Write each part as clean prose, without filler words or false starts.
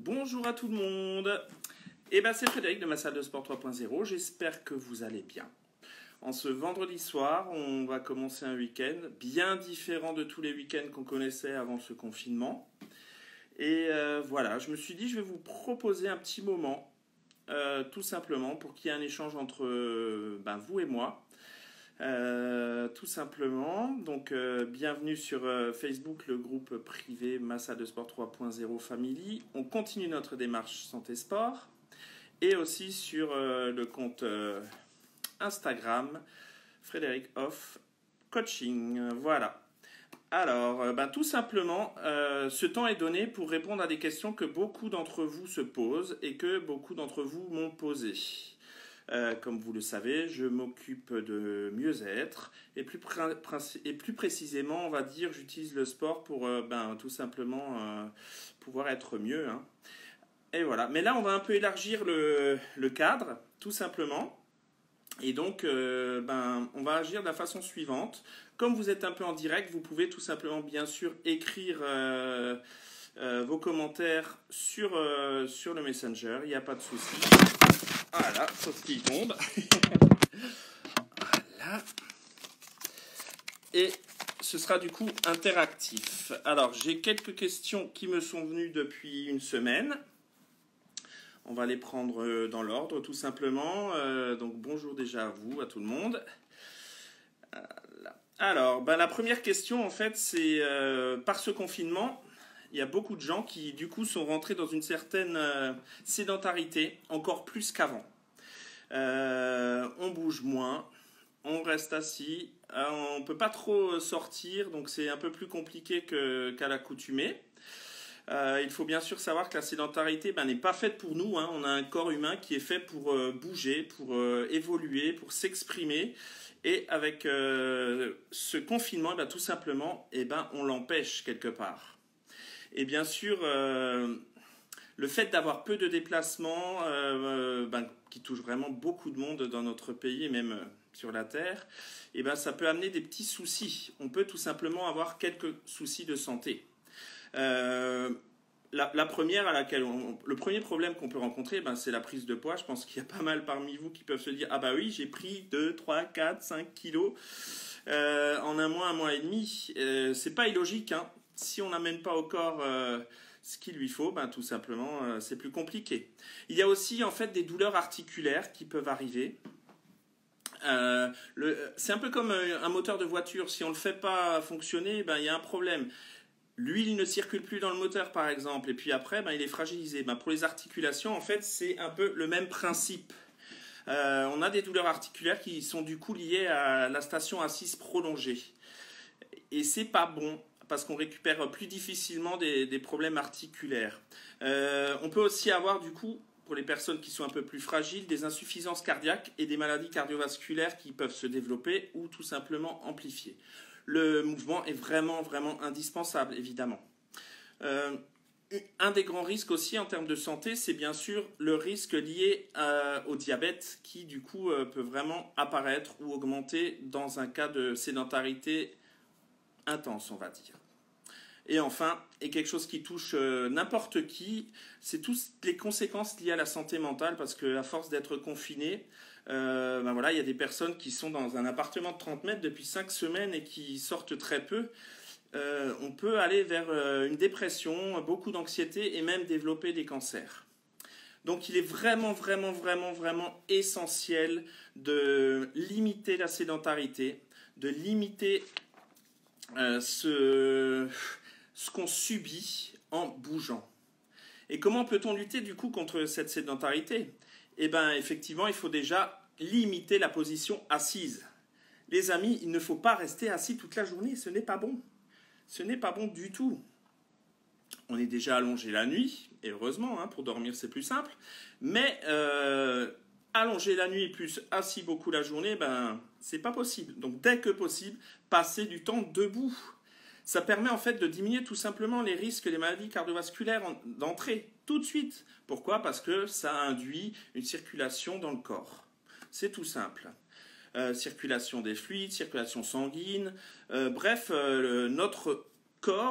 Bonjour à tout le monde. C'est Frédéric de ma salle de sport 3.0. J'espère que vous allez bien. En ce vendredi soir, on va commencer un week-end bien différent de tous les week-ends qu'on connaissait avant ce confinement. Et voilà, je me suis dit, je vais vous proposer un petit moment, tout simplement, pour qu'il y ait un échange entre vous et moi. Tout simplement. Donc, bienvenue sur Facebook, le groupe privé Massa de Sport 3.0 Family. On continue notre démarche santé sport et aussi sur le compte Instagram Frédéric Off Coaching. Voilà. Alors, tout simplement, ce temps est donné pour répondre à des questions que beaucoup d'entre vous se posent et que beaucoup d'entre vous m'ont posées. Comme vous le savez, je m'occupe de mieux-être et plus précisément, on va dire, j'utilise le sport pour tout simplement pouvoir être mieux. Hein. Et voilà. Mais là, on va un peu élargir le cadre, tout simplement. Et donc, on va agir de la façon suivante. Comme vous êtes un peu en direct, vous pouvez tout simplement, bien sûr, écrire vos commentaires sur le Messenger. Il n'y a pas de souci. Voilà, sauf qu'il tombe. Voilà. Et ce sera du coup interactif. Alors, j'ai quelques questions qui me sont venues depuis une semaine. On va les prendre dans l'ordre, tout simplement. Donc, bonjour déjà à vous, à tout le monde. Voilà. Alors, la première question, en fait, c'est par ce confinement, il y a beaucoup de gens qui, du coup, sont rentrés dans une certaine sédentarité, encore plus qu'avant. On bouge moins, on reste assis, on ne peut pas trop sortir, donc c'est un peu plus compliqué qu'à l'accoutumée. Il faut bien sûr savoir que la sédentarité n'est pas faite pour nous. Hein. On a un corps humain qui est fait pour bouger, pour évoluer, pour s'exprimer. Et avec ce confinement, tout simplement, on l'empêche quelque part. Et bien sûr, le fait d'avoir peu de déplacements, qui touche vraiment beaucoup de monde dans notre pays et même sur la Terre, ça peut amener des petits soucis. On peut tout simplement avoir quelques soucis de santé. La première le premier problème qu'on peut rencontrer, c'est la prise de poids. Je pense qu'il y a pas mal parmi vous qui peuvent se dire « Ah bah oui, j'ai pris 2, 3, 4, 5 kilos en un mois et demi. » C'est pas illogique, hein. Si on n'amène pas au corps ce qu'il lui faut, tout simplement, c'est plus compliqué. Il y a aussi en fait des douleurs articulaires qui peuvent arriver. C'est un peu comme un moteur de voiture. Si on ne le fait pas fonctionner, il y a un problème. L'huile ne circule plus dans le moteur, par exemple, et puis après, il est fragilisé. Pour les articulations, en fait, c'est un peu le même principe. On a des douleurs articulaires qui sont du coup liées à la station assise prolongée. Et c'est pas bon, parce qu'on récupère plus difficilement des problèmes articulaires. On peut aussi avoir, du coup, pour les personnes qui sont un peu plus fragiles, des insuffisances cardiaques et des maladies cardiovasculaires qui peuvent se développer ou tout simplement amplifier. Le mouvement est vraiment, vraiment indispensable, évidemment. Un des grands risques aussi en termes de santé, c'est bien sûr le risque lié au diabète qui, du coup, peut vraiment apparaître ou augmenter dans un cas de sédentarité intense, on va dire. Et enfin, et quelque chose qui touche n'importe qui, c'est toutes les conséquences liées à la santé mentale, parce qu'à force d'être confiné, il y a des personnes qui sont dans un appartement de 30 mètres depuis 5 semaines et qui sortent très peu. On peut aller vers une dépression, beaucoup d'anxiété et même développer des cancers. Donc il est vraiment, vraiment, vraiment, vraiment essentiel de limiter la sédentarité, de limiter ce qu'on subit en bougeant. Et comment peut-on lutter du coup contre cette sédentarité ? Effectivement, il faut déjà limiter la position assise. Les amis, il ne faut pas rester assis toute la journée, ce n'est pas bon. Ce n'est pas bon du tout. On est déjà allongé la nuit, et heureusement, hein, pour dormir c'est plus simple, mais allonger la nuit plus assis beaucoup la journée, c'est pas possible. Donc dès que possible, passez du temps debout. Ça permet en fait de diminuer tout simplement les risques des maladies cardiovasculaires d'entrée, tout de suite. Pourquoi ? Parce que ça induit une circulation dans le corps. C'est tout simple. Circulation des fluides, circulation sanguine, notre corps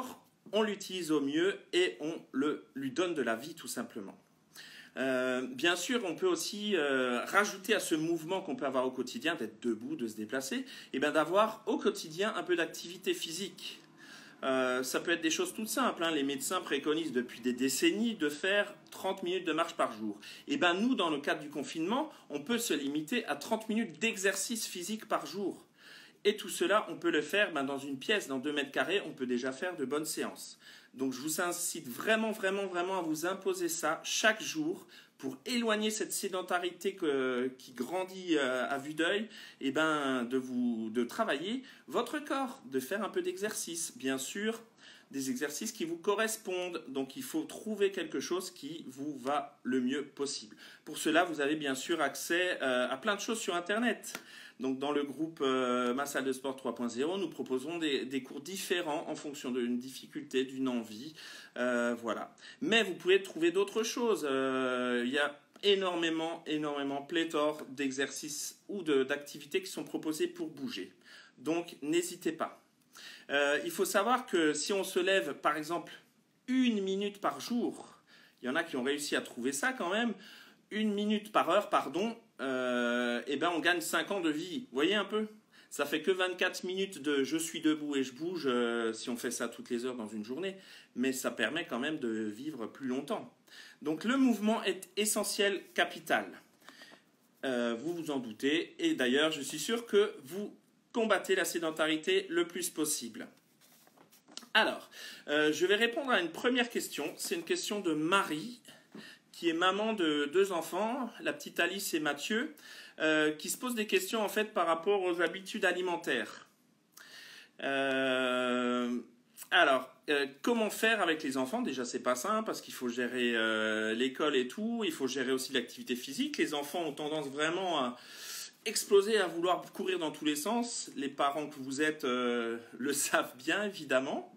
on l'utilise au mieux et on lui donne de la vie tout simplement. Bien sûr, on peut aussi rajouter à ce mouvement qu'on peut avoir au quotidien, d'être debout, de se déplacer, et bien d'avoir au quotidien un peu d'activité physique. Ça peut être des choses toutes simples, hein. Les médecins préconisent depuis des décennies de faire 30 minutes de marche par jour. Et bien nous, dans le cadre du confinement, on peut se limiter à 30 minutes d'exercice physique par jour. Et tout cela, on peut le faire dans une pièce, dans 2 mètres carrés, on peut déjà faire de bonnes séances. Donc je vous incite vraiment, vraiment, vraiment à vous imposer ça chaque jour pour éloigner cette sédentarité qui grandit à vue d'œil, et de travailler votre corps, de faire un peu d'exercice. Bien sûr, des exercices qui vous correspondent. Donc il faut trouver quelque chose qui vous va le mieux possible. Pour cela, vous avez bien sûr accès à plein de choses sur Internet. Donc dans le groupe Ma Salle de Sport 3.0, nous proposons des cours différents en fonction d'une difficulté, d'une envie. Voilà. Mais vous pouvez trouver d'autres choses. Il y a énormément, pléthore d'exercices ou d'activités qui sont proposées pour bouger. Donc n'hésitez pas. Il faut savoir que si on se lève, par exemple, 1 minute par jour, il y en a qui ont réussi à trouver ça quand même, 1 minute par heure, pardon, on gagne 5 ans de vie. Vous voyez un peu? Ça fait que 24 minutes de je suis debout et je bouge si on fait ça toutes les heures dans une journée, mais ça permet quand même de vivre plus longtemps. Donc le mouvement est essentiel, capital. Vous vous en doutez, et d'ailleurs je suis sûr que vous combattez la sédentarité le plus possible. Alors, je vais répondre à une première question. C'est une question de Marie, qui est maman de 2 enfants, la petite Alice et Mathieu, qui se pose des questions en fait par rapport aux habitudes alimentaires. Comment faire avec les enfants? Déjà, c'est pas simple parce qu'il faut gérer l'école et tout. Il faut gérer aussi l'activité physique. Les enfants ont tendance vraiment à exploser, à vouloir courir dans tous les sens. Les parents que vous êtes le savent bien, évidemment.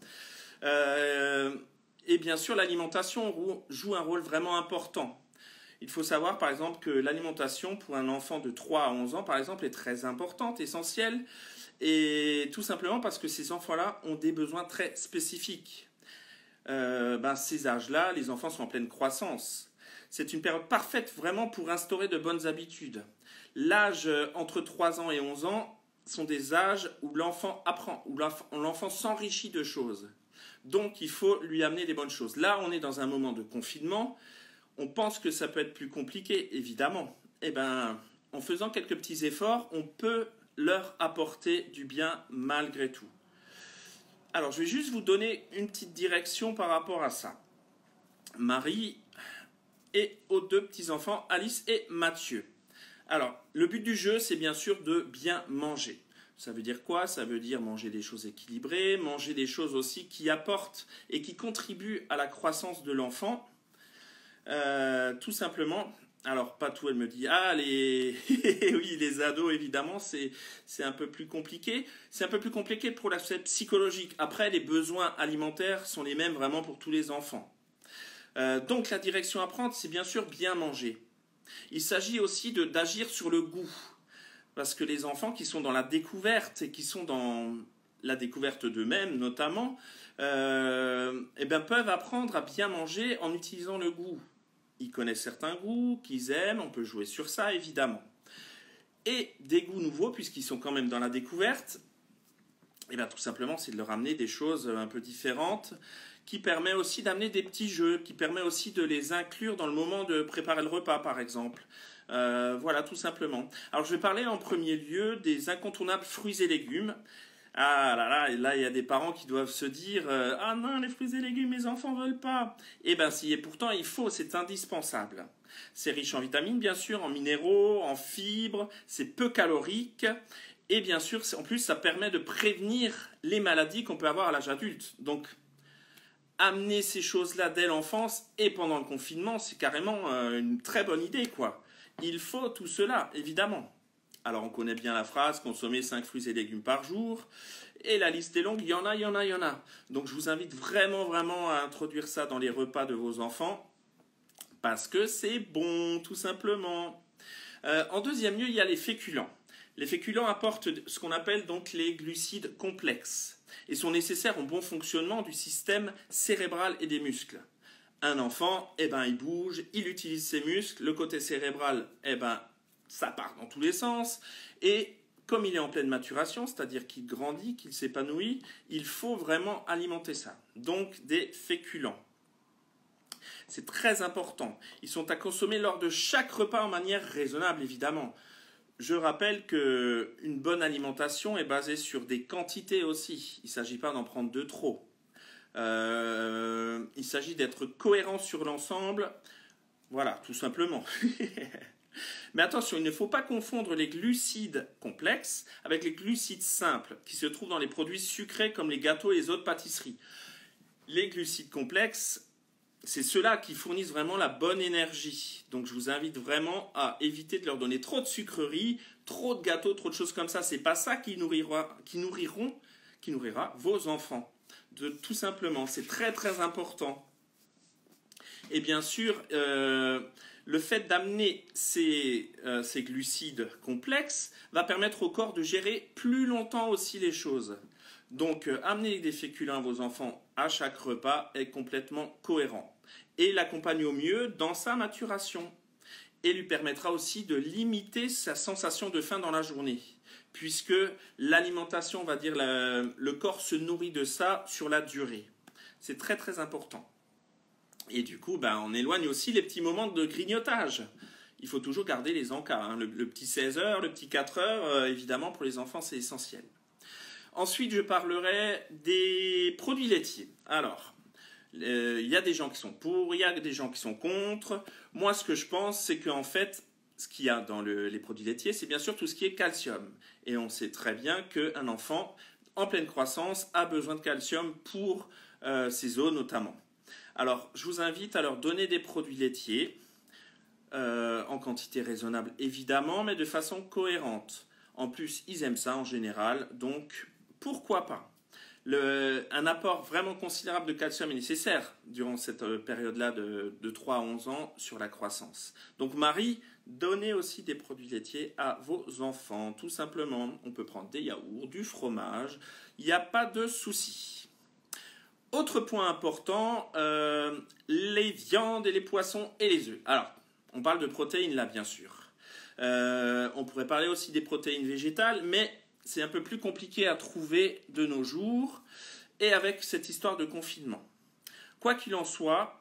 Et bien sûr, l'alimentation joue un rôle vraiment important. Il faut savoir, par exemple, que l'alimentation pour un enfant de 3 à 11 ans, par exemple, est très importante, essentielle. Et tout simplement parce que ces enfants-là ont des besoins très spécifiques. Ces âges-là, les enfants sont en pleine croissance. C'est une période parfaite vraiment pour instaurer de bonnes habitudes. L'âge entre 3 ans et 11 ans sont des âges où l'enfant apprend, où l'enfant s'enrichit de choses. Donc, il faut lui amener des bonnes choses. Là, on est dans un moment de confinement. On pense que ça peut être plus compliqué, évidemment. En faisant quelques petits efforts, on peut leur apporter du bien malgré tout. Alors, je vais juste vous donner une petite direction par rapport à ça. Marie et aux 2 petits-enfants, Alice et Mathieu. Alors, le but du jeu, c'est bien sûr de bien manger. Ça veut dire quoi? Ça veut dire manger des choses équilibrées, manger des choses aussi qui apportent et qui contribuent à la croissance de l'enfant. Tout simplement. Alors, Patou, elle me dit, oui, les ados, évidemment, c'est un peu plus compliqué. C'est un peu plus compliqué pour l'aspect psychologique. Après, les besoins alimentaires sont les mêmes vraiment pour tous les enfants. Donc, la direction à prendre, c'est bien sûr bien manger. Il s'agit aussi d'agir sur le goût. Parce que les enfants qui sont dans la découverte et qui sont dans la découverte d'eux-mêmes notamment, peuvent apprendre à bien manger en utilisant le goût. Ils connaissent certains goûts qu'ils aiment, on peut jouer sur ça évidemment. Et des goûts nouveaux, puisqu'ils sont quand même dans la découverte, tout simplement c'est de leur amener des choses un peu différentes, qui permet aussi d'amener des petits jeux, qui permet aussi de les inclure dans le moment de préparer le repas par exemple. Voilà, tout simplement. Alors, je vais parler en premier lieu des incontournables fruits et légumes. Ah là, il y a des parents qui doivent se dire « Ah non, les fruits et légumes, mes enfants ne veulent pas !» Si, et pourtant, il faut, c'est indispensable. C'est riche en vitamines, bien sûr, en minéraux, en fibres, c'est peu calorique. Et bien sûr, en plus, ça permet de prévenir les maladies qu'on peut avoir à l'âge adulte. Donc, amener ces choses-là dès l'enfance et pendant le confinement, c'est carrément une très bonne idée, quoi. Il faut tout cela, évidemment. Alors, on connaît bien la phrase « consommer 5 fruits et légumes par jour ». Et la liste est longue, il y en a. Donc, je vous invite vraiment à introduire ça dans les repas de vos enfants. Parce que c'est bon, tout simplement. En deuxième lieu, il y a les féculents. Les féculents apportent ce qu'on appelle donc les glucides complexes et sont nécessaires au bon fonctionnement du système cérébral et des muscles. Un enfant, eh ben, il bouge, il utilise ses muscles, le côté cérébral, eh ben, ça part dans tous les sens, et comme il est en pleine maturation, c'est-à-dire qu'il grandit, qu'il s'épanouit, il faut vraiment alimenter ça. Donc des féculents. C'est très important. Ils sont à consommer lors de chaque repas en manière raisonnable, évidemment. Je rappelle qu'une bonne alimentation est basée sur des quantités aussi. Il ne s'agit pas d'en prendre de trop. Il s'agit d'être cohérent sur l'ensemble. Voilà, tout simplement. Mais attention, il ne faut pas confondre les glucides complexes avec les glucides simples qui se trouvent dans les produits sucrés comme les gâteaux et les autres pâtisseries. Les glucides complexes, c'est ceux-là qui fournissent vraiment la bonne énergie. Donc je vous invite vraiment à éviter de leur donner trop de sucreries, trop de gâteaux, trop de choses comme ça. C'est pas ça qui nourrira vos enfants. Tout simplement, c'est très très important. Et bien sûr, le fait d'amener ces glucides complexes va permettre au corps de gérer plus longtemps aussi les choses. Donc, amener des féculents à vos enfants à chaque repas est complètement cohérent et l'accompagne au mieux dans sa maturation et lui permettra aussi de limiter sa sensation de faim dans la journée puisque l'alimentation, on va dire, le corps se nourrit de ça sur la durée. C'est très très important. Et du coup, on éloigne aussi les petits moments de grignotage. Il faut toujours garder les encas. Hein. Le petit 16 heures, le petit 4 heures, évidemment, pour les enfants, c'est essentiel. Ensuite, je parlerai des produits laitiers. Alors, il y a des gens qui sont pour, il y a des gens qui sont contre. Moi, ce que je pense, c'est qu'en fait, ce qu'il y a dans les produits laitiers, c'est bien sûr tout ce qui est calcium. Et on sait très bien qu'un enfant, en pleine croissance, a besoin de calcium pour ses os notamment. Alors, je vous invite à leur donner des produits laitiers, en quantité raisonnable évidemment, mais de façon cohérente. En plus, ils aiment ça en général, donc pourquoi pas. Un apport vraiment considérable de calcium est nécessaire durant cette période-là de 3 à 11 ans sur la croissance. Donc Marie, donnez aussi des produits laitiers à vos enfants, tout simplement. On peut prendre des yaourts, du fromage, il n'y a pas de souci. Autre point important, les viandes et les poissons et les œufs. Alors, on parle de protéines là, bien sûr. On pourrait parler aussi des protéines végétales, mais c'est un peu plus compliqué à trouver de nos jours, et avec cette histoire de confinement. Quoi qu'il en soit,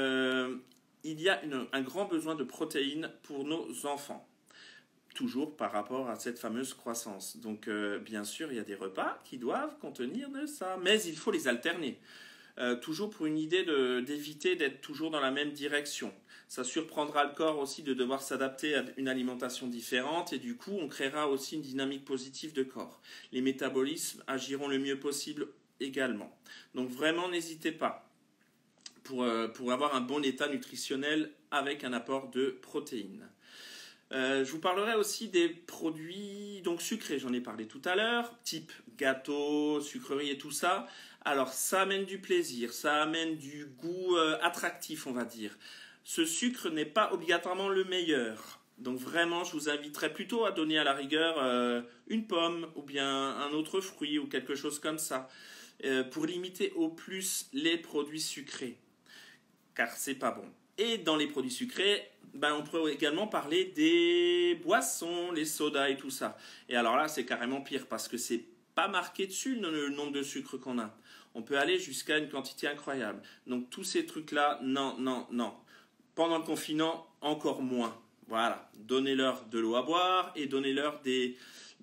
il y a un grand besoin de protéines pour nos enfants. Toujours par rapport à cette fameuse croissance. Donc, bien sûr, il y a des repas qui doivent contenir de ça, mais il faut les alterner. Toujours pour une idée d'éviter d'être toujours dans la même direction. Ça surprendra le corps aussi de devoir s'adapter à une alimentation différente et du coup, on créera aussi une dynamique positive de corps. Les métabolismes agiront le mieux possible également. Donc, vraiment, n'hésitez pas pour avoir un bon état nutritionnel avec un apport de protéines. Je vous parlerai aussi des produits donc sucrés, j'en ai parlé tout à l'heure, type gâteau, sucreries et tout ça. Alors ça amène du plaisir, ça amène du goût attractif, on va dire. Ce sucre n'est pas obligatoirement le meilleur. Donc vraiment, je vous inviterai plutôt à donner à la rigueur une pomme ou bien un autre fruit ou quelque chose comme ça pour limiter au plus les produits sucrés, car c'est pas bon. Et dans les produits sucrés, on pourrait également parler des boissons, les sodas et tout ça. Et alors là, c'est carrément pire parce que c'est pas marqué dessus le nombre de sucre qu'on a. On peut aller jusqu'à une quantité incroyable. Donc tous ces trucs-là, non, non, non. Pendant le confinement, encore moins. Voilà. Donnez-leur de l'eau à boire et donnez-leur des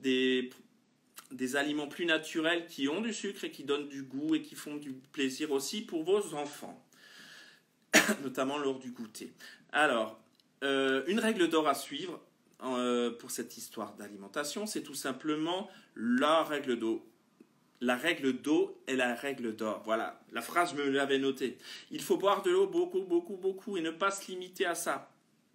aliments plus naturels qui ont du sucre et qui donnent du goût et qui font du plaisir aussi pour vos enfants. Notamment lors du goûter. Alors, une règle d'or à suivre pour cette histoire d'alimentation, c'est tout simplement la règle d'eau. La règle d'eau est la règle d'or. Voilà, la phrase, je me l'avais notée. Il faut boire de l'eau beaucoup, beaucoup, beaucoup et ne pas se limiter à ça.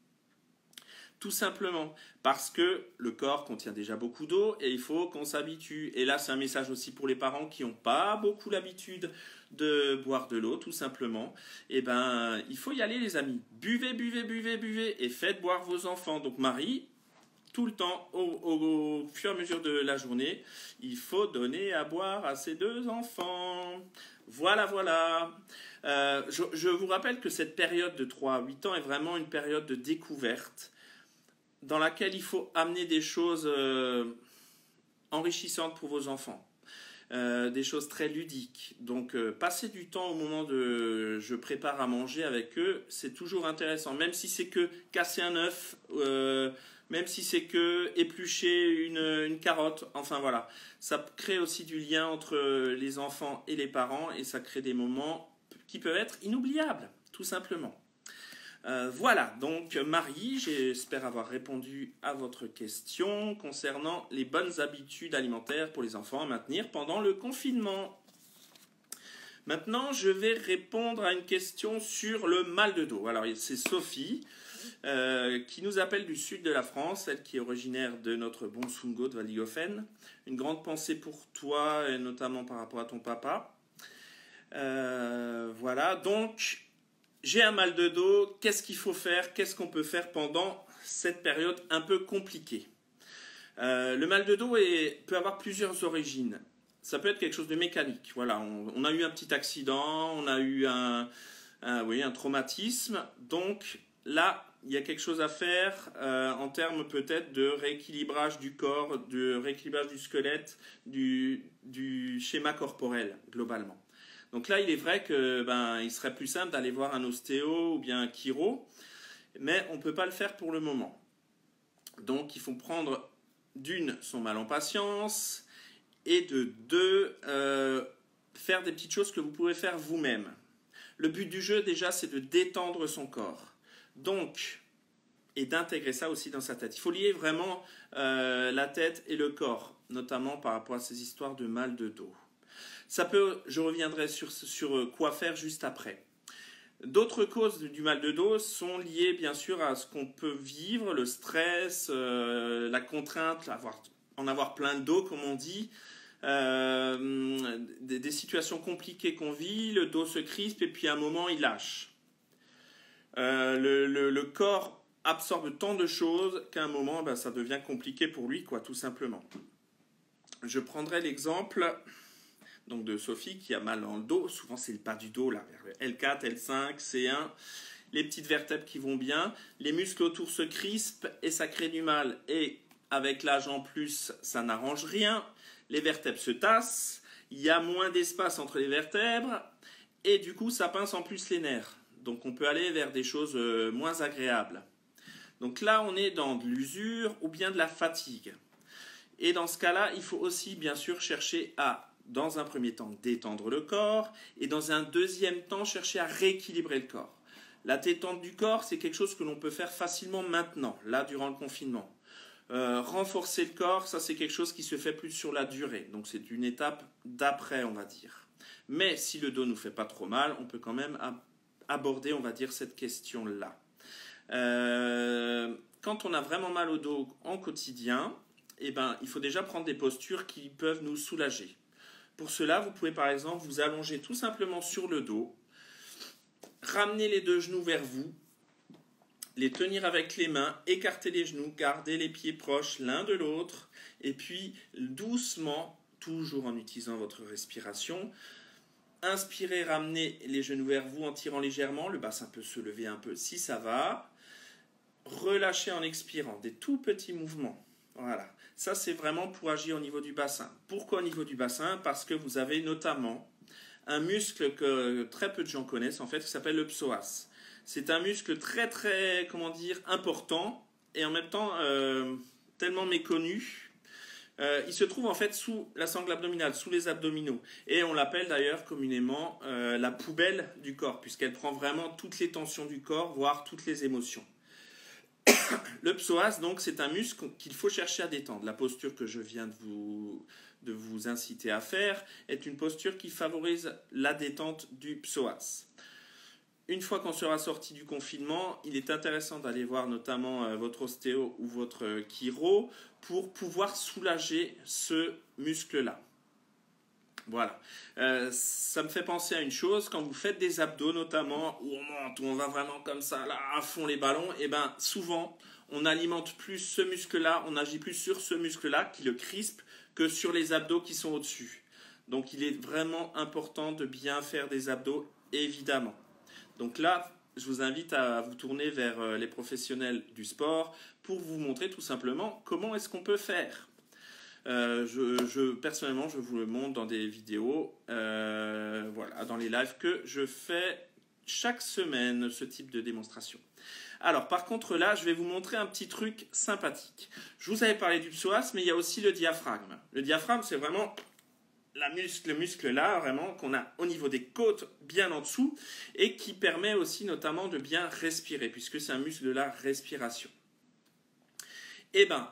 Tout simplement parce que le corps contient déjà beaucoup d'eau et il faut qu'on s'habitue. Et là, c'est un message aussi pour les parents qui n'ont pas beaucoup l'habitude de boire de l'eau, tout simplement. Eh il faut y aller, les amis. Buvez, buvez, buvez, buvez et faites boire vos enfants. Donc, Marie, tout le temps, au fur et à mesure de la journée, il faut donner à boire à ses 2 enfants. Voilà, voilà. Je vous rappelle que cette période de 3 à 8 ans est vraiment une période de découverte dans laquelle il faut amener des choses enrichissantes pour vos enfants. Des choses très ludiques. Donc, passer du temps au moment de je prépare à manger avec eux, c'est toujours intéressant. Même si c'est que casser un œuf, même si c'est que éplucher une carotte, enfin voilà. Ça crée aussi du lien entre les enfants et les parents et ça crée des moments qui peuvent être inoubliables, tout simplement. Voilà, donc Marie, j'espère avoir répondu à votre question concernant les bonnes habitudes alimentaires pour les enfants à maintenir pendant le confinement. Maintenant, je vais répondre à une question sur le mal de dos. Alors, c'est Sophie qui nous appelle du sud de la France, elle qui est originaire de notre bon Sungo de Valdigofen. Une grande pensée pour toi, et notamment par rapport à ton papa. Voilà, donc... J'ai un mal de dos, qu'est-ce qu'il faut faire? Qu'est-ce qu'on peut faire pendant cette période un peu compliquée? Le mal de dos peut avoir plusieurs origines. Ça peut être quelque chose de mécanique. Voilà, on a eu un petit accident, on a eu un traumatisme. Donc là, il y a quelque chose à faire en termes peut-être de rééquilibrage du corps, de rééquilibrage du squelette, du schéma corporel globalement. Donc là, il est vrai que il serait plus simple d'aller voir un ostéo ou bien un chiro, mais on ne peut pas le faire pour le moment. Donc il faut prendre d'une son mal en patience et de deux faire des petites choses que vous pouvez faire vous-même. Le but du jeu déjà, c'est de détendre son corps. Donc, et d'intégrer ça aussi dans sa tête. Il faut lier vraiment la tête et le corps, notamment par rapport à ces histoires de mal de dos. Je reviendrai sur quoi faire juste après. D'autres causes du mal de dos sont liées bien sûr à ce qu'on peut vivre, le stress, la contrainte, en avoir plein de dos comme on dit, des situations compliquées qu'on vit, le dos se crispe et puis à un moment il lâche. Le corps absorbe tant de choses qu'à un moment ça devient compliqué pour lui, tout simplement. Je prendrai l'exemple... Donc de Sophie qui a mal dans le dos, souvent c'est le bas du dos, là, vers le L4, L5, C1, les petites vertèbres qui vont bien, les muscles autour se crispent et ça crée du mal. Et avec l'âge en plus, ça n'arrange rien, les vertèbres se tassent, il y a moins d'espace entre les vertèbres et du coup ça pince en plus les nerfs. Donc on peut aller vers des choses moins agréables. Donc là on est dans de l'usure ou bien de la fatigue. Et dans ce cas-là, il faut aussi bien sûr chercher à dans un premier temps, détendre le corps et dans un deuxième temps, chercher à rééquilibrer le corps. La détente du corps, c'est quelque chose que l'on peut faire facilement maintenant, là, durant le confinement. Renforcer le corps, ça, c'est quelque chose qui se fait plus sur la durée. Donc, c'est une étape d'après, on va dire. Mais si le dos ne nous fait pas trop mal, on peut quand même aborder, on va dire, cette question-là. Quand on a vraiment mal au dos en quotidien, il faut déjà prendre des postures qui peuvent nous soulager. Pour cela, vous pouvez par exemple vous allonger tout simplement sur le dos, ramener les 2 genoux vers vous, les tenir avec les mains, écarter les genoux, garder les pieds proches l'un de l'autre, et puis doucement, toujours en utilisant votre respiration, inspirez, ramenez les genoux vers vous en tirant légèrement, le bassin peut se lever un peu si ça va, relâchez en expirant, des tout petits mouvements. Voilà, ça c'est vraiment pour agir au niveau du bassin. Pourquoi au niveau du bassin? Parce que vous avez notamment un muscle que très peu de gens connaissent en fait, qui s'appelle le psoas. C'est un muscle très très, important et en même temps tellement méconnu. Il se trouve en fait sous la sangle abdominale, sous les abdominaux. Et on l'appelle d'ailleurs communément la poubelle du corps, puisqu'elle prend vraiment toutes les tensions du corps, voire toutes les émotions. Le psoas, donc, c'est un muscle qu'il faut chercher à détendre. La posture que je viens de vous inciter à faire est une posture qui favorise la détente du psoas. Une fois qu'on sera sorti du confinement, il est intéressant d'aller voir notamment votre ostéo ou votre chiro pour pouvoir soulager ce muscle-là. Voilà. Ça me fait penser à une chose, quand vous faites des abdos notamment, où on monte, où on va vraiment comme ça, là, à fond les ballons, et souvent, on alimente plus ce muscle-là, on agit plus sur ce muscle-là qui le crispe que sur les abdos qui sont au-dessus. Donc il est vraiment important de bien faire des abdos, évidemment. Donc là, je vous invite à vous tourner vers les professionnels du sport pour vous montrer tout simplement comment est-ce qu'on peut faire. Personnellement, je vous le montre dans des vidéos, voilà, dans les lives que je fais chaque semaine, ce type de démonstration. Alors, par contre, là, je vais vous montrer un petit truc sympathique. Je vous avais parlé du psoas, mais il y a aussi le diaphragme. Le diaphragme, c'est vraiment le muscle là, vraiment, qu'on a au niveau des côtes, bien en dessous, et qui permet aussi notamment de bien respirer, puisque c'est un muscle de la respiration. Eh bien,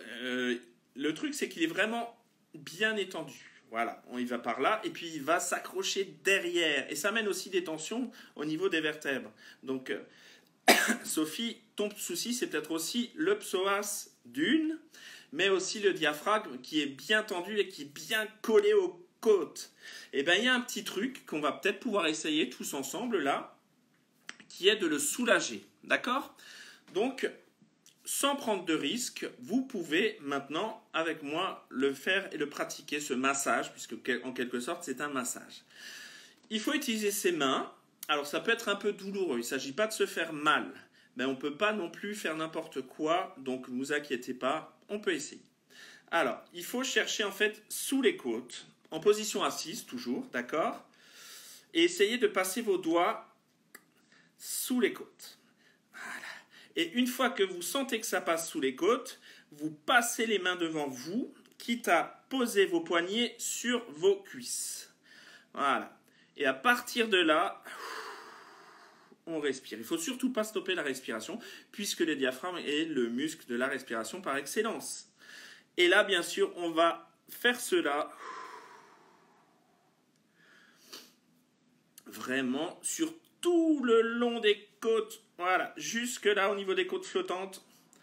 le truc, c'est qu'il est vraiment bien étendu. Voilà, on y va par là, et puis il va s'accrocher derrière. Et ça amène aussi des tensions au niveau des vertèbres. Donc, Sophie, ton souci, c'est peut-être aussi le psoas d'une, mais aussi le diaphragme qui est bien tendu et qui est bien collé aux côtes. Et bien, il y a un petit truc qu'on va peut-être pouvoir essayer tous ensemble là, qui est de le soulager. D'accord? Donc, sans prendre de risque, vous pouvez maintenant, avec moi, le faire et le pratiquer, ce massage, puisque en quelque sorte, c'est un massage. Il faut utiliser ses mains. Alors, ça peut être un peu douloureux. Il ne s'agit pas de se faire mal. Mais on ne peut pas non plus faire n'importe quoi. Donc, ne vous inquiétez pas, on peut essayer. Alors, il faut chercher en fait sous les côtes, en position assise toujours, d'accord? Et essayer de passer vos doigts sous les côtes. Voilà. Et une fois que vous sentez que ça passe sous les côtes, vous passez les mains devant vous, quitte à poser vos poignets sur vos cuisses. Voilà. Et à partir de là, on respire. Il ne faut surtout pas stopper la respiration, puisque le diaphragme est le muscle de la respiration par excellence. Et là, bien sûr, on va faire cela vraiment sur tout le long des côtes. Voilà, jusque là au niveau des côtes flottantes.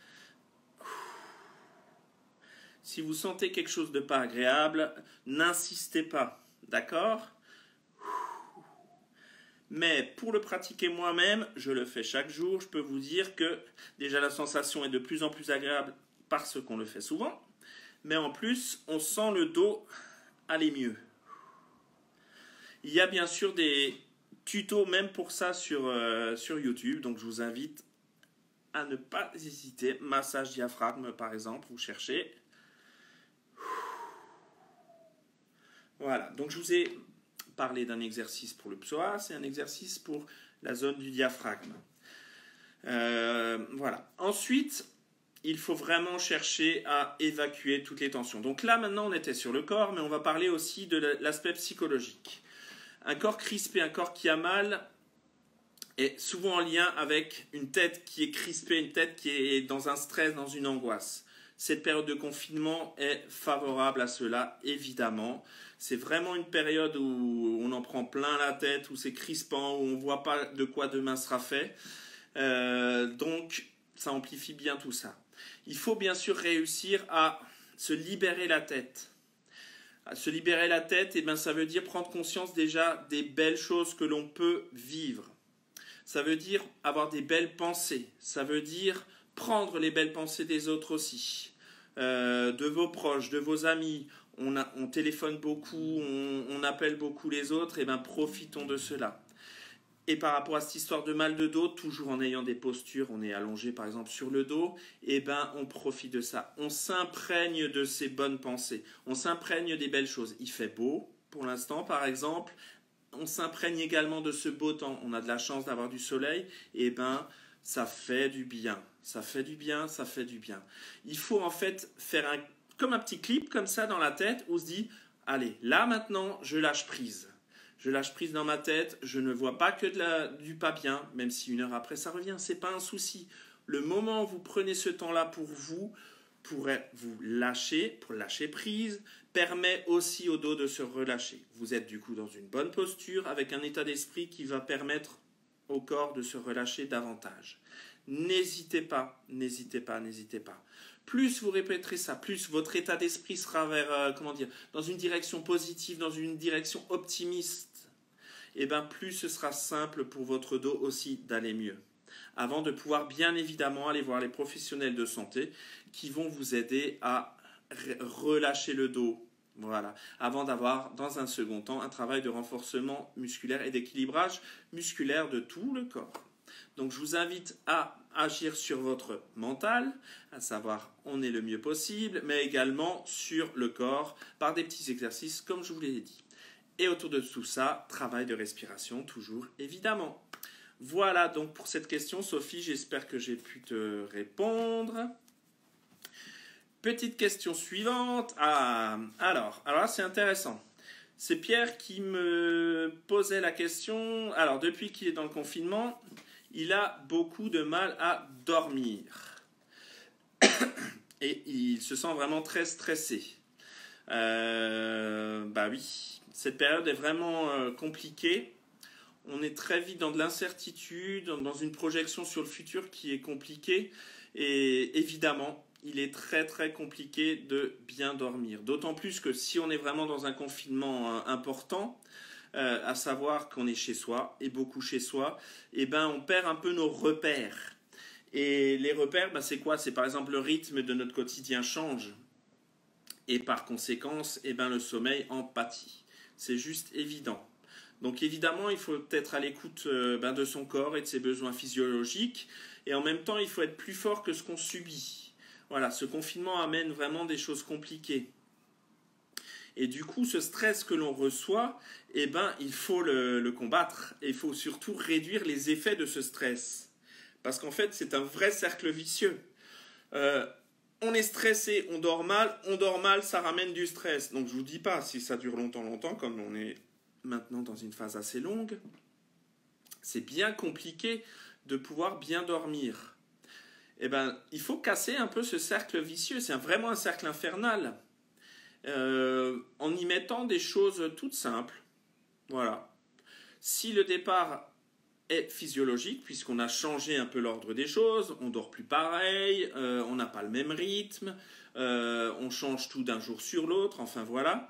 Si vous sentez quelque chose de pas agréable, n'insistez pas, d'accord? Mais pour le pratiquer moi-même, je le fais chaque jour. Je peux vous dire que déjà la sensation est de plus en plus agréable parce qu'on le fait souvent. Mais en plus, on sent le dos aller mieux. Il y a bien sûr des tutos même pour ça sur YouTube. Donc je vous invite à ne pas hésiter. Massage diaphragme par exemple, vous cherchez. Voilà, donc je vous ai parlé d'un exercice pour le psoas et un exercice pour la zone du diaphragme. Voilà. Ensuite, il faut vraiment chercher à évacuer toutes les tensions. Donc là, maintenant, on était sur le corps, mais on va parler aussi de l'aspect psychologique. Un corps crispé, un corps qui a mal, est souvent en lien avec une tête qui est crispée, une tête qui est dans un stress, dans une angoisse. Cette période de confinement est favorable à cela, évidemment. C'est vraiment une période où on en prend plein la tête, où c'est crispant, où on ne voit pas de quoi demain sera fait. Donc, ça amplifie bien tout ça. Il faut bien sûr réussir à se libérer la tête. À se libérer la tête, ça veut dire prendre conscience déjà des belles choses que l'on peut vivre. Ça veut dire avoir des belles pensées. Ça veut dire prendre les belles pensées des autres aussi. De vos proches, de vos amis. On téléphone beaucoup, on appelle beaucoup les autres. Profitons de cela. Et par rapport à cette histoire de mal de dos, toujours en ayant des postures, on est allongé par exemple sur le dos, on profite de ça. On s'imprègne de ces bonnes pensées. On s'imprègne des belles choses. Il fait beau pour l'instant par exemple. On s'imprègne également de ce beau temps. On a de la chance d'avoir du soleil. Ça fait du bien. Ça fait du bien, ça fait du bien. Il faut en fait faire comme un petit clip comme ça dans la tête où on se dit, allez, là maintenant, je lâche prise. Je lâche prise dans ma tête, je ne vois pas que du pas bien, même si une heure après ça revient, c'est pas un souci. Le moment où vous prenez ce temps-là pour vous lâcher, pour lâcher prise, permet aussi au dos de se relâcher. Vous êtes du coup dans une bonne posture, avec un état d'esprit qui va permettre au corps de se relâcher davantage. N'hésitez pas, n'hésitez pas, n'hésitez pas. Plus vous répéterez ça, plus votre état d'esprit sera dans une direction positive, dans une direction optimiste, plus ce sera simple pour votre dos aussi d'aller mieux. avant de pouvoir bien évidemment aller voir les professionnels de santé qui vont vous aider à relâcher le dos. Voilà, avant d'avoir dans un second temps un travail de renforcement musculaire et d'équilibrage musculaire de tout le corps. Donc je vous invite à agir sur votre mental, à savoir on est le mieux possible, mais également sur le corps par des petits exercices comme je vous l'ai dit. Et autour de tout ça, travail de respiration toujours évidemment. Voilà donc pour cette question Sophie, j'espère que j'ai pu te répondre. Petite question suivante. Alors là c'est intéressant. C'est Pierre qui me posait la question. Alors depuis qu'il est dans le confinement, il a beaucoup de mal à dormir. Et il se sent vraiment très stressé. Bah oui, cette période est vraiment compliquée. On est très vite dans de l'incertitude, dans une projection sur le futur qui est compliquée. Et évidemment, il est très très compliqué de bien dormir. D'autant plus que si on est vraiment dans un confinement important, à savoir qu'on est chez soi, et beaucoup chez soi, et ben on perd un peu nos repères. Et les repères, ben c'est quoi? C'est par exemple le rythme de notre quotidien change. Et par conséquence, eh ben, le sommeil en pâtit. C'est juste évident. Donc évidemment, il faut être à l'écoute de son corps et de ses besoins physiologiques. Et en même temps, il faut être plus fort que ce qu'on subit. Voilà, ce confinement amène vraiment des choses compliquées. Et du coup, ce stress que l'on reçoit, eh ben, il faut le combattre. Et il faut surtout réduire les effets de ce stress. Parce qu'en fait, c'est un vrai cercle vicieux. On est stressé, on dort mal, ça ramène du stress. Donc je ne vous dis pas, si ça dure longtemps, comme on est maintenant dans une phase assez longue, c'est bien compliqué de pouvoir bien dormir. Eh ben, il faut casser un peu ce cercle vicieux, c'est vraiment un cercle infernal. En y mettant des choses toutes simples. Voilà. Si le départ est physiologique, puisqu'on a changé un peu l'ordre des choses, on dort plus pareil, on n'a pas le même rythme, on change tout d'un jour sur l'autre, enfin voilà.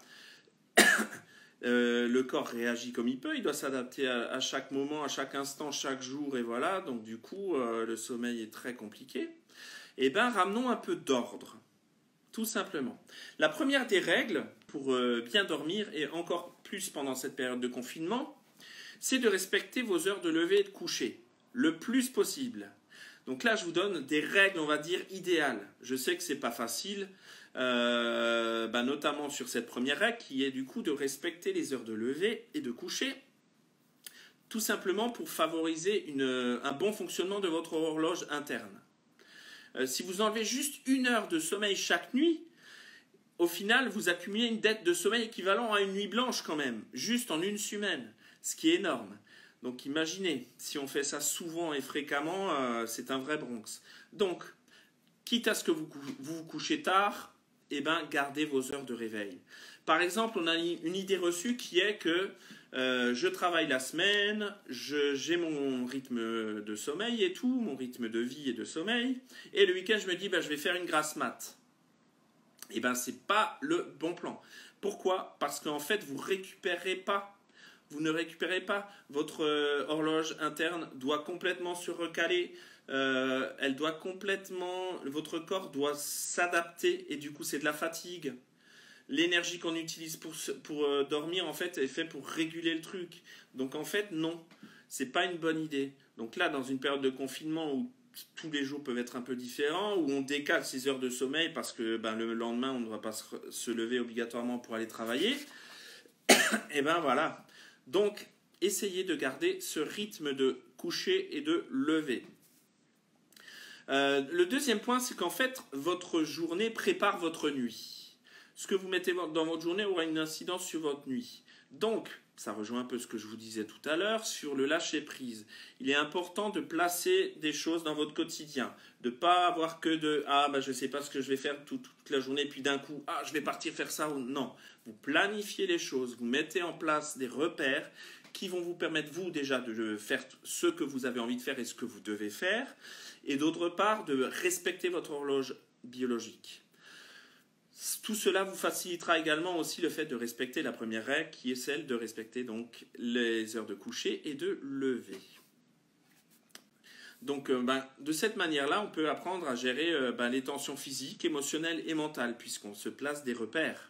Le corps réagit comme il peut, il doit s'adapter à chaque moment, à chaque instant, chaque jour, et voilà, donc du coup, le sommeil est très compliqué. Eh bien, ramenons un peu d'ordre, tout simplement. La première des règles pour bien dormir, et encore plus pendant cette période de confinement, c'est de respecter vos heures de lever et de coucher, le plus possible. Donc là, je vous donne des règles, on va dire, idéales. Je sais que ce n'est pas facile, notamment sur cette première règle, qui est du coup de respecter les heures de lever et de coucher, tout simplement pour favoriser un bon fonctionnement de votre horloge interne. Si vous enlevez juste 1 heure de sommeil chaque nuit, au final, vous accumulez une dette de sommeil équivalent à une nuit blanche quand même, juste en 1 semaine. Ce qui est énorme. Donc imaginez, si on fait ça souvent et fréquemment, c'est un vrai Bronx. Donc, quitte à ce que vous vous couchez tard, eh ben, gardez vos heures de réveil. Par exemple, on a une idée reçue qui est que je travaille la semaine, j'ai mon rythme de sommeil et tout, mon rythme de vie et de sommeil, et le week-end, je me dis, je vais faire une grasse mat. Eh ben, c'est pas le bon plan. Pourquoi? Parce qu'en fait, vous récupérez pas. Vous ne récupérez pas. Votre horloge interne doit complètement se recaler. Votre corps doit s'adapter et du coup c'est de la fatigue. L'énergie qu'on utilise pour dormir en fait est faite pour réguler le truc. Donc en fait non, c'est pas une bonne idée. Donc là dans une période de confinement où tous les jours peuvent être un peu différents, où on décale 6 heures de sommeil parce que le lendemain on ne va pas se lever obligatoirement pour aller travailler, et ben voilà. Donc, essayez de garder ce rythme de coucher et de lever. Le deuxième point, c'est qu'en fait, votre journée prépare votre nuit. Ce que vous mettez dans votre journée aura une incidence sur votre nuit. Donc, ça rejoint un peu ce que je vous disais tout à l'heure sur le lâcher-prise. Il est important de placer des choses dans votre quotidien. De ne pas avoir que je ne sais pas ce que je vais faire toute la journée, puis d'un coup, je vais partir faire ça. Non, vous planifiez les choses, vous mettez en place des repères qui vont vous permettre, vous, déjà, de faire ce que vous avez envie de faire et ce que vous devez faire. Et d'autre part, de respecter votre horloge biologique. Tout cela vous facilitera également aussi le fait de respecter la première règle qui est celle de respecter donc les heures de coucher et de lever. Donc, de cette manière-là, on peut apprendre à gérer les tensions physiques, émotionnelles et mentales, puisqu'on se place des repères.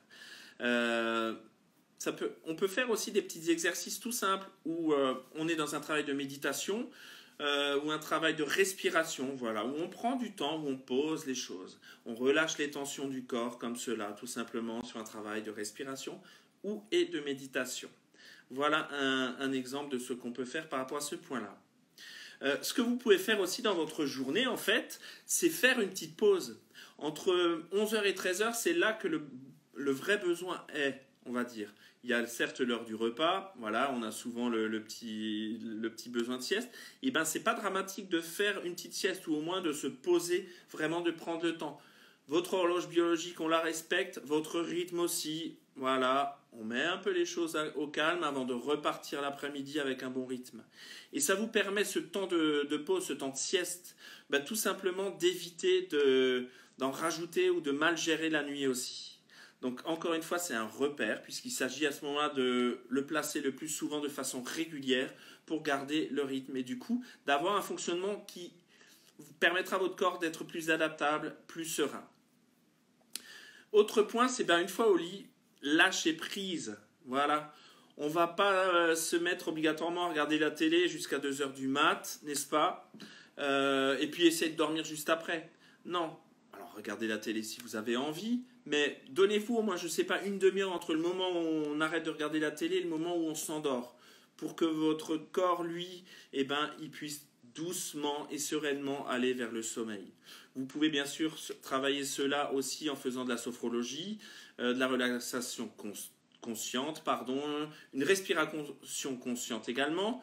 On peut faire aussi des petits exercices tout simples où on est dans un travail de méditation ou un travail de respiration, voilà, où on prend du temps, où on pose les choses. On relâche les tensions du corps comme cela, tout simplement sur un travail de respiration et de méditation. Voilà un exemple de ce qu'on peut faire par rapport à ce point-là. Ce que vous pouvez faire aussi dans votre journée, en fait, c'est faire une petite pause. Entre 11h et 13h, c'est là que le vrai besoin est, on va dire. Il y a certes l'heure du repas, voilà, on a souvent le petit besoin de sieste. Et bien, c'est pas dramatique de faire une petite sieste ou au moins de se poser, vraiment de prendre le temps. Votre horloge biologique, on la respecte, votre rythme aussi, voilà, on met un peu les choses au calme avant de repartir l'après-midi avec un bon rythme. Et ça vous permet ce temps de pause, ce temps de sieste, tout simplement d'éviter d'en rajouter ou de mal gérer la nuit aussi. Donc encore une fois, c'est un repère puisqu'il s'agit à ce moment-là de le placer le plus souvent de façon régulière pour garder le rythme et du coup d'avoir un fonctionnement qui permettra à votre corps d'être plus adaptable, plus serein. Autre point, c'est une fois au lit, lâcher prise. Voilà. On ne va pas se mettre obligatoirement à regarder la télé jusqu'à 2h du mat, n'est-ce pas et puis essayer de dormir juste après. Non. Alors regardez la télé si vous avez envie, mais donnez-vous au moins, je ne sais pas, une demi-heure entre le moment où on arrête de regarder la télé et le moment où on s'endort, pour que votre corps, lui, il puisse doucement et sereinement aller vers le sommeil. Vous pouvez bien sûr travailler cela aussi en faisant de la sophrologie, de la relaxation consciente, une respiration consciente également,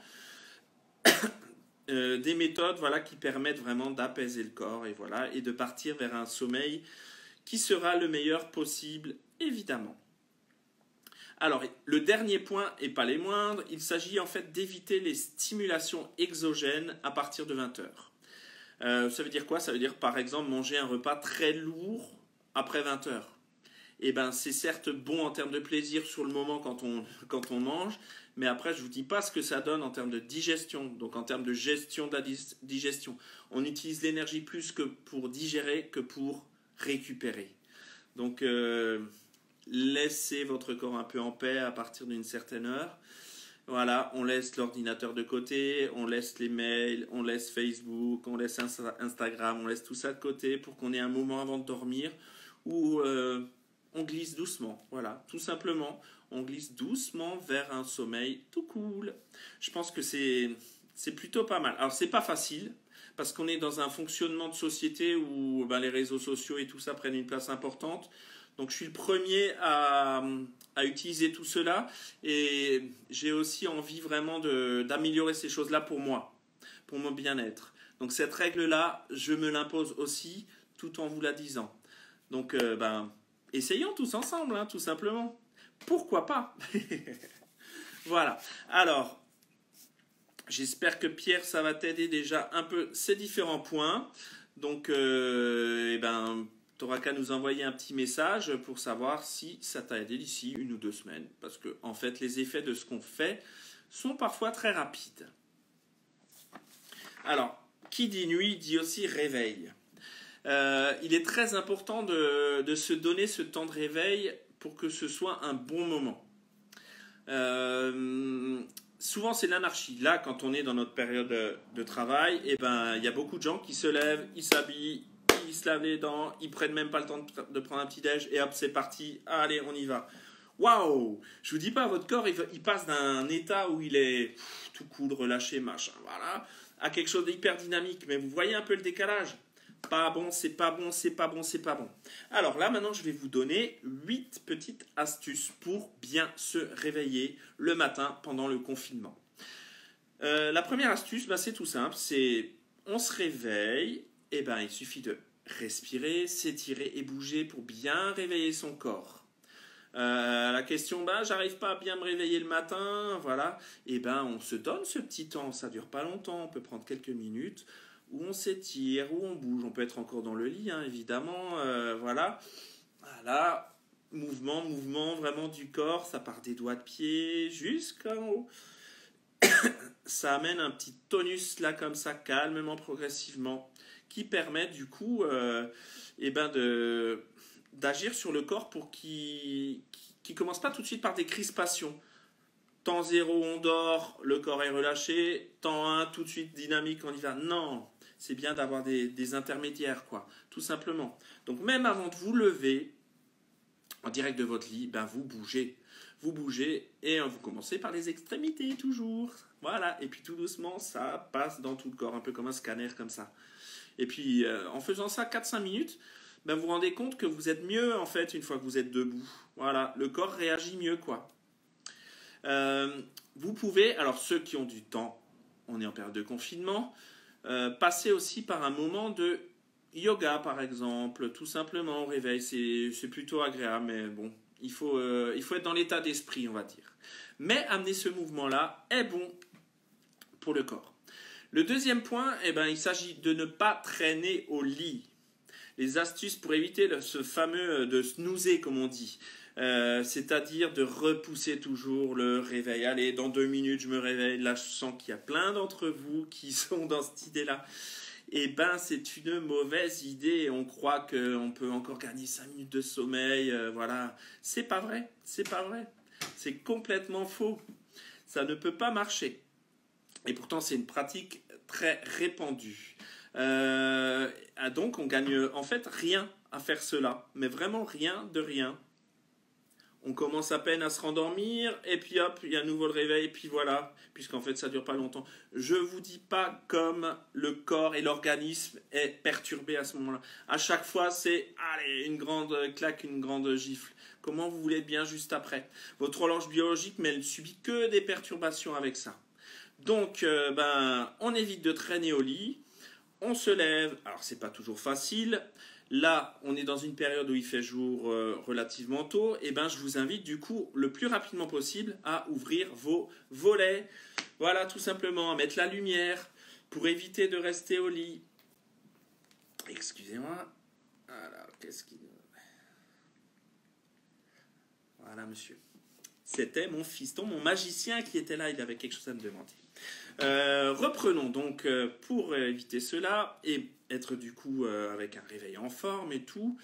des méthodes qui permettent vraiment d'apaiser le corps et de partir vers un sommeil qui sera le meilleur possible, évidemment. Alors, le dernier point, et pas les moindres, il s'agit en fait d'éviter les stimulations exogènes à partir de 20h. Ça veut dire quoi? Ça veut dire, par exemple, manger un repas très lourd après 20h. C'est certes bon en termes de plaisir sur le moment quand on mange, mais après, je ne vous dis pas ce que ça donne en termes de digestion, donc en termes de gestion de la digestion. On utilise l'énergie plus que pour digérer que pour récupérer. Donc, laissez votre corps un peu en paix à partir d'une certaine heure. Voilà, on laisse l'ordinateur de côté, on laisse les mails, on laisse Facebook, on laisse Instagram, on laisse tout ça de côté pour qu'on ait un moment avant de dormir où on glisse doucement. Voilà, tout simplement, on glisse doucement vers un sommeil tout cool. Je pense que c'est plutôt pas mal. Alors, c'est pas facile parce qu'on est dans un fonctionnement de société où les réseaux sociaux et tout ça prennent une place importante. Donc je suis le premier à utiliser tout cela et j'ai aussi envie vraiment d'améliorer ces choses-là pour moi, pour mon bien-être. Donc cette règle-là, je me l'impose aussi tout en vous la disant. Donc essayons tous ensemble, tout simplement. Pourquoi pas? Voilà. Alors, j'espère que Pierre, ça va t'aider déjà un peu ces différents points. Donc, tu n'auras qu'à nous envoyer un petit message pour savoir si ça t'a aidé d'ici 1 ou 2 semaines. Parce que, en fait, les effets de ce qu'on fait sont parfois très rapides. Alors, qui dit nuit dit aussi réveil. Il est très important de se donner ce temps de réveil pour que ce soit un bon moment. Souvent, c'est l'anarchie. Là, quand on est dans notre période de travail, il y a beaucoup de gens qui se lèvent, ils s'habillent, ils se lavent les dents, ils prennent même pas le temps de prendre un petit déj et hop, c'est parti. Allez, on y va. Waouh! Je vous dis pas, votre corps, il passe d'un état où il est tout cool, relâché, machin, voilà, à quelque chose d'hyper dynamique. Mais vous voyez un peu le décalage? Pas bon, c'est pas bon, c'est pas bon, c'est pas bon. Alors là, maintenant, je vais vous donner 8 petites astuces pour bien se réveiller le matin pendant le confinement. La première astuce, c'est tout simple. On se réveille, il suffit de respirer, s'étirer et bouger pour bien réveiller son corps. La question, j'arrive pas à bien me réveiller le matin, voilà. On se donne ce petit temps, ça dure pas longtemps, on peut prendre quelques minutes, où on s'étire, où on bouge, on peut être encore dans le lit, évidemment, voilà. Voilà, mouvement vraiment du corps, ça part des doigts de pied jusqu'en haut. ça amène un petit tonus là comme ça, calmement, progressivement, qui permet du coup d'agir sur le corps pour qu'il ne commence pas tout de suite par des crispations. Temps 0, on dort, le corps est relâché. Temps 1, tout de suite dynamique, on y va. Non, c'est bien d'avoir des intermédiaires, quoi, tout simplement. Donc même avant de vous lever, en direct de votre lit, ben vous bougez. Vous bougez et vous commencez par les extrémités, toujours. Voilà, et puis tout doucement, ça passe dans tout le corps, un peu comme un scanner, comme ça. Et puis, en faisant ça 4-5 minutes, ben, vous vous rendez compte que vous êtes mieux, en fait, une fois que vous êtes debout. Voilà, le corps réagit mieux, quoi. Vous pouvez, alors ceux qui ont du temps, on est en période de confinement, passer aussi par un moment de yoga, par exemple, tout simplement au réveil. C'est plutôt agréable, mais bon, il faut être dans l'état d'esprit, on va dire. Mais amener ce mouvement-là est bon pour le corps. Le deuxième point, il s'agit de ne pas traîner au lit. Les astuces pour éviter ce fameux de snoozer, comme on dit. C'est-à-dire de repousser toujours le réveil. Allez, dans 2 minutes, je me réveille. Là, je sens qu'il y a plein d'entre vous qui sont dans cette idée-là. C'est une mauvaise idée. On croit qu'on peut encore gagner 5 minutes de sommeil. Voilà. C'est pas vrai. C'est pas vrai. C'est complètement faux. Ça ne peut pas marcher. Et pourtant, c'est une pratique très répandue. Donc, on gagne en fait rien à faire cela. Mais vraiment rien de rien. On commence à peine à se rendormir, et puis hop, il y a à nouveau le réveil, et puis voilà, puisqu'en fait ça ne dure pas longtemps. Je ne vous dis pas comme le corps et l'organisme est perturbé à ce moment-là. À chaque fois, c'est allez, une grande claque, une grande gifle. Comment vous voulez être bien juste après? Votre horloge biologique, mais elle ne subit que des perturbations avec ça. Donc, on évite de traîner au lit, on se lève, alors c'est pas toujours facile. Là, on est dans une période où il fait jour relativement tôt. Je vous invite du coup le plus rapidement possible à ouvrir vos volets. Voilà, tout simplement, à mettre la lumière pour éviter de rester au lit. Excusez-moi. Alors, Voilà, monsieur. C'était mon fiston, mon magicien qui était là. Il avait quelque chose à me demander. Reprenons donc pour éviter cela et être du coup avec un réveil en forme et tout.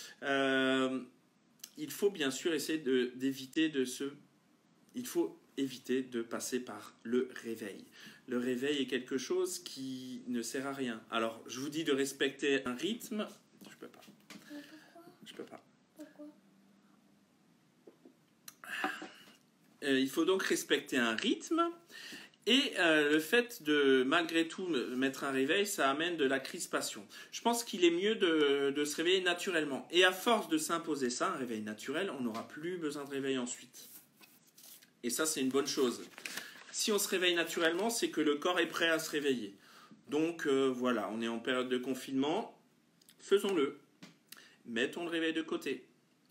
Il faut bien sûr essayer d'éviter il faut éviter de passer par le réveil. Le réveil est quelque chose qui ne sert à rien. Alors, je vous dis de respecter un rythme. Je peux pas. Je peux pas. Pourquoi? Il faut donc respecter un rythme. Et le fait de, malgré tout, mettre un réveil, ça amène de la crispation. Je pense qu'il est mieux de se réveiller naturellement. Et à force de s'imposer ça, un réveil naturel, on n'aura plus besoin de réveil ensuite. Et ça, c'est une bonne chose. Si on se réveille naturellement, c'est que le corps est prêt à se réveiller. Donc voilà, on est en période de confinement, faisons-le. Mettons le réveil de côté.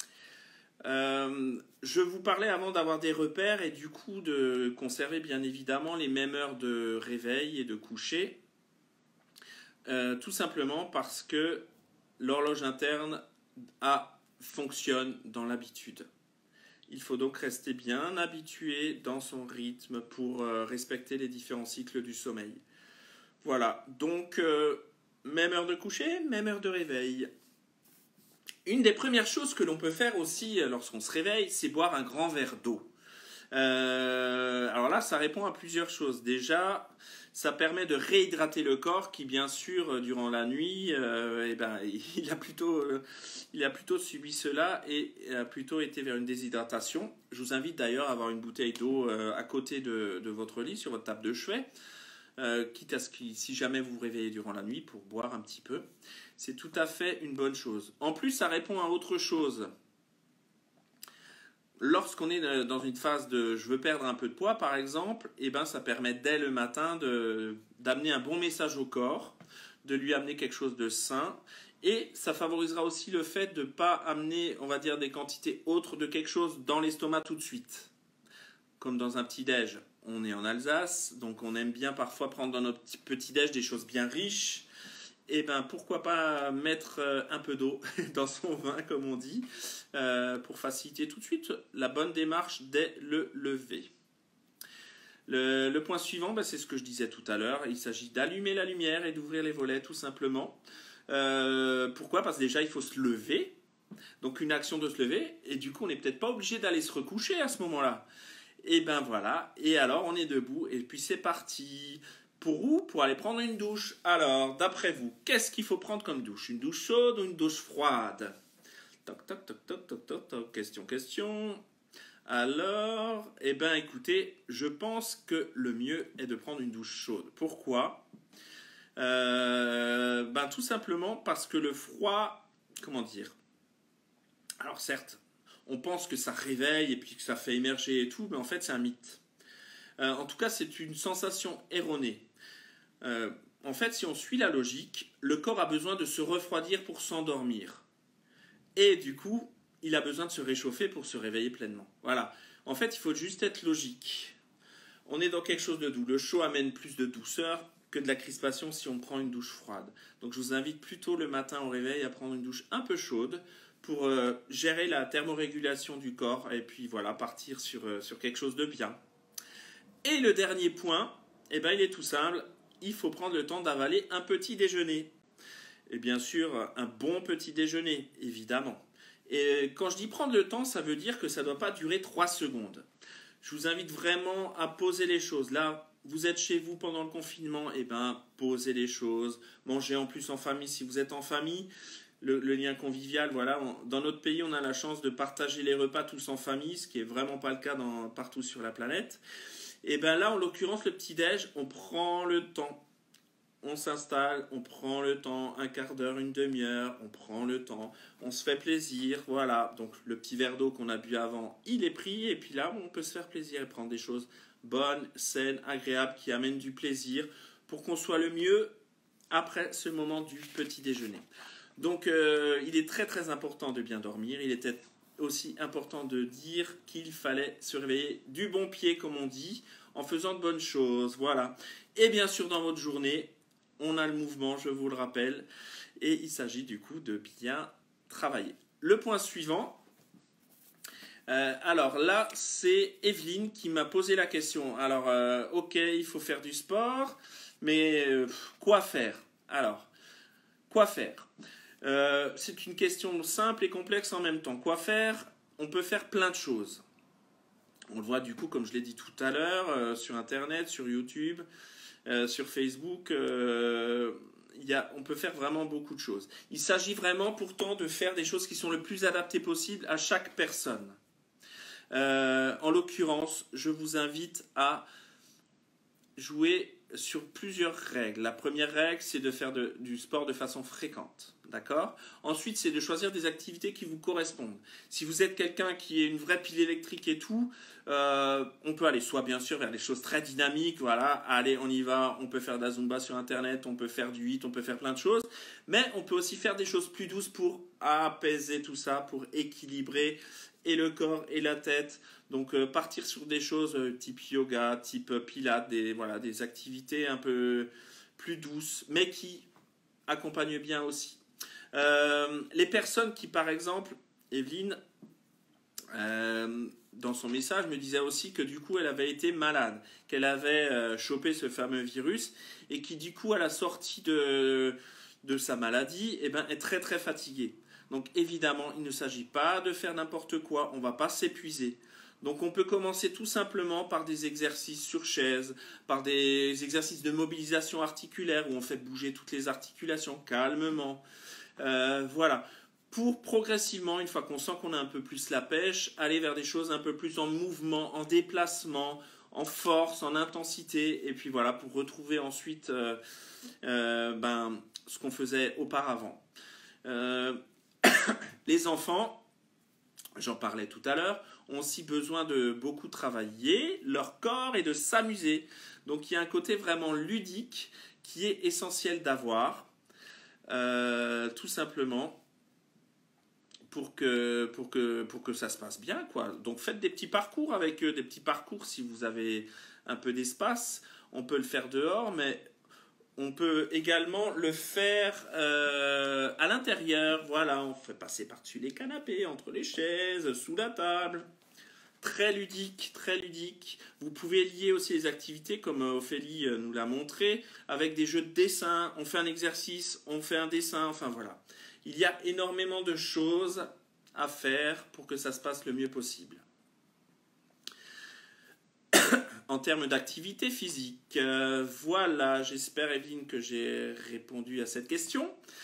Je vous parlais avant d'avoir des repères et du coup de conserver bien évidemment les mêmes heures de réveil et de coucher. Tout simplement parce que l'horloge interne fonctionne dans l'habitude. Il faut donc rester bien habitué dans son rythme pour respecter les différents cycles du sommeil. Voilà, donc même heure de coucher, même heure de réveil. Une des premières choses que l'on peut faire aussi lorsqu'on se réveille, c'est boire un grand verre d'eau. Alors là, ça répond à plusieurs choses. Déjà, ça permet de réhydrater le corps qui, bien sûr, durant la nuit, il a plutôt subi cela et a plutôt été vers une déshydratation. Je vous invite d'ailleurs à avoir une bouteille d'eau à côté de votre lit, sur votre table de chevet, quitte à ce que si jamais vous vous réveillez durant la nuit pour boire un petit peu. C'est tout à fait une bonne chose. En plus, ça répond à autre chose. Lorsqu'on est dans une phase de je veux perdre un peu de poids, par exemple, ça permet dès le matin d'amener un bon message au corps, de lui amener quelque chose de sain. Et ça favorisera aussi le fait de ne pas amener, on va dire, des quantités autres de quelque chose dans l'estomac tout de suite. Comme dans un petit-déj. On est en Alsace, donc on aime bien parfois prendre dans notre petit-déj des choses bien riches. Pourquoi pas mettre un peu d'eau dans son vin, comme on dit, pour faciliter tout de suite la bonne démarche dès le lever. Le point suivant, c'est ce que je disais tout à l'heure. Il s'agit d'allumer la lumière et d'ouvrir les volets, tout simplement. Pourquoi? Parce que déjà, il faut se lever. Donc, une action de se lever. Et du coup, on n'est peut-être pas obligé d'aller se recoucher à ce moment-là. Et ben voilà. Et alors, on est debout. Et puis, c'est parti. Pour où? Pour aller prendre une douche. Alors, d'après vous, qu'est-ce qu'il faut prendre comme douche? Une douche chaude ou une douche froide? Toc, toc, toc, toc, toc, toc, toc. Question. Alors, écoutez, je pense que le mieux est de prendre une douche chaude. Pourquoi? Tout simplement parce que le froid, comment dire? Alors certes, on pense que ça réveille et puis que ça fait émerger et tout, mais en fait c'est un mythe. En tout cas, c'est une sensation erronée. En fait, si on suit la logique, le corps a besoin de se refroidir pour s'endormir. Et du coup, il a besoin de se réchauffer pour se réveiller pleinement. Voilà. En fait, il faut juste être logique. On est dans quelque chose de doux. Le chaud amène plus de douceur que de la crispation si on prend une douche froide. Donc, je vous invite plutôt le matin au réveil à prendre une douche un peu chaude pour gérer la thermorégulation du corps et puis voilà, partir sur quelque chose de bien. Et le dernier point, il est tout simple. Il faut prendre le temps d'avaler un petit déjeuner. Et bien sûr, un bon petit déjeuner, évidemment. Et quand je dis prendre le temps, ça veut dire que ça ne doit pas durer 3 secondes. Je vous invite vraiment à poser les choses. Là, vous êtes chez vous pendant le confinement, posez les choses. Mangez en plus en famille si vous êtes en famille. Le lien convivial, voilà. Dans notre pays, on a la chance de partager les repas tous en famille, ce qui n'est vraiment pas le cas partout sur la planète. Et là, en l'occurrence, le petit-déj, on prend le temps. On s'installe, on prend le temps, un quart d'heure, une demi-heure, on prend le temps, on se fait plaisir, voilà. Donc le petit verre d'eau qu'on a bu avant, il est pris, et puis là, on peut se faire plaisir et prendre des choses bonnes, saines, agréables, qui amènent du plaisir, pour qu'on soit le mieux après ce moment du petit déjeuner. Donc il est très très important de bien dormir, il était aussi important de dire qu'il fallait se réveiller du bon pied, comme on dit, en faisant de bonnes choses, voilà. Et bien sûr, dans votre journée, on a le mouvement, je vous le rappelle, et il s'agit du coup de bien travailler. Le point suivant, alors là, c'est Evelyne qui m'a posé la question. Alors, ok, il faut faire du sport, mais quoi faire? Alors, quoi faire? C'est une question simple et complexe en même temps. Quoi faire? On peut faire plein de choses. On le voit du coup, comme je l'ai dit tout à l'heure, sur Internet, sur YouTube, sur Facebook, on peut faire vraiment beaucoup de choses. Il s'agit vraiment pourtant de faire des choses qui sont le plus adaptées possible à chaque personne. En l'occurrence, je vous invite à jouer sur plusieurs règles. La première règle, c'est de faire du sport de façon fréquente. D'accord? Ensuite, c'est de choisir des activités qui vous correspondent. Si vous êtes quelqu'un qui est une vraie pile électrique et tout, on peut aller soit bien sûr vers des choses très dynamiques, voilà, allez, on y va, on peut faire de la Zumba sur Internet, on peut faire du HIIT, on peut faire plein de choses, mais on peut aussi faire des choses plus douces pour apaiser tout ça, pour équilibrer et le corps et la tête. Donc partir sur des choses type yoga, type pilates, des activités un peu plus douces, mais qui accompagnent bien aussi. Les personnes qui, par exemple, Evelyne, dans son message, me disait aussi que du coup, elle avait été malade, qu'elle avait chopé ce fameux virus et qui, du coup, à la sortie de sa maladie, est très très fatiguée. Donc, évidemment, il ne s'agit pas de faire n'importe quoi, on ne va pas s'épuiser. Donc, on peut commencer tout simplement par des exercices sur chaise, par des exercices de mobilisation articulaire où on fait bouger toutes les articulations calmement. Voilà, pour progressivement, une fois qu'on sent qu'on a un peu plus la pêche, aller vers des choses un peu plus en mouvement, en déplacement, en force, en intensité, et puis voilà, pour retrouver ensuite ce qu'on faisait auparavant. Les enfants, j'en parlais tout à l'heure, ont aussi besoin de beaucoup travailler leur corps et de s'amuser. Donc il y a un côté vraiment ludique qui est essentiel d'avoir. Tout simplement pour que ça se passe bien, quoi. Donc faites des petits parcours avec eux, des petits parcours si vous avez un peu d'espace. On peut le faire dehors, mais on peut également le faire à l'intérieur. Voilà, on fait passer par-dessus les canapés, entre les chaises, sous la table. très ludique, très ludique. Vous pouvez lier aussi les activités, comme Ophélie nous l'a montré, avec des jeux de dessin. On fait un exercice, on fait un dessin, enfin voilà. Il y a énormément de choses à faire pour que ça se passe le mieux possible. En termes d'activité physique, voilà, j'espère Evelyne que j'ai répondu à cette question.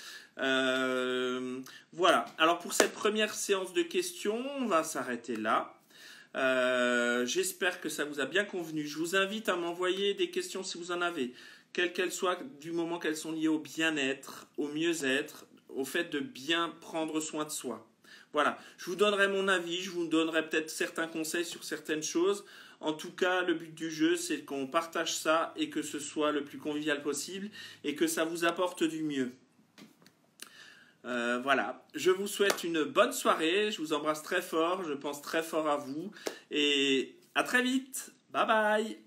Voilà, alors pour cette première séance de questions, on va s'arrêter là. J'espère que ça vous a bien convenu. Je vous invite à m'envoyer des questions si vous en avez, quelles qu'elles soient, du moment qu'elles sont liées au bien-être, au mieux-être, au fait de bien prendre soin de soi. Voilà, je vous donnerai mon avis, je vous donnerai peut-être certains conseils sur certaines choses. En tout cas, le but du jeu, c'est qu'on partage ça et que ce soit le plus convivial possible et que ça vous apporte du mieux. Voilà, je vous souhaite une bonne soirée, je vous embrasse très fort, je pense très fort à vous et à très vite. Bye bye.